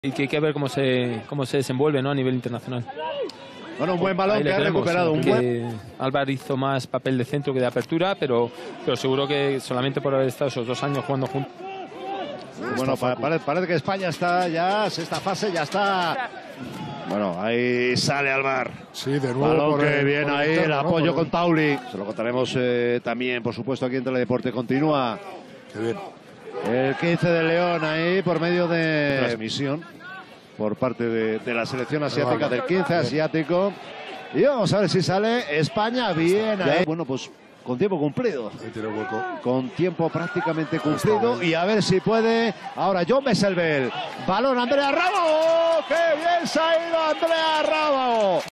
Y que hay que ver cómo se desenvuelve, ¿no?, a nivel internacional. Bueno, un buen balón que ha recuperado. Álvaro hizo más papel de centro que de apertura, pero seguro que solamente por haber estado esos 2 años jugando juntos. Bueno, parece que España está ya, sexta fase, ya está. Bueno, ahí sale Alvar. Sí, de nuevo. Balón que viene ahí, el apoyo con Tauli. Se lo contaremos también, por supuesto, aquí en Teledeporte. Continúa. Qué bien. El 15 de León ahí por medio de transmisión por parte de la selección asiática, del 15 asiático. Y vamos a ver si sale España bien ahí. Bueno, pues con tiempo cumplido. Ahí tiene hueco. Con tiempo prácticamente cumplido. Y a ver si puede. Ahora John Besselbel. Balón Andrea Rábago. ¡Qué bien se ha ido Andrea Rábago!